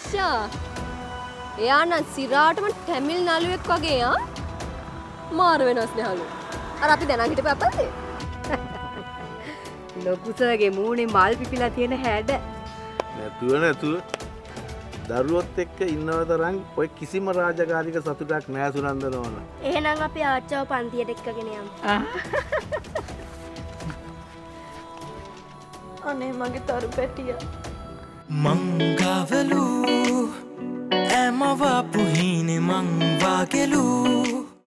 අයිෂා. එයා නම් සිරාටම ටැමිල් නළුවෙක් වගේ ආ. මාර වෙනස් නහලු. අර අපි දැනන් හිටපු අපල්ලේ. ලොකුසගේ මූණේ මල් පිපිලා තියෙන හැඩ. නැතුව දරුවොත් එක්ක ඉන්නව තරම් ඔය කිසිම රාජකාරික සතුටක් නෑ සුනන්දන ඕන. එහෙනම් අපි ආච්චාව පන්තියට එක්කගෙන යමු. අනේ මගේ තරු පැටිය. මංගවලු ඇමව පුහිනේ මං වාගලු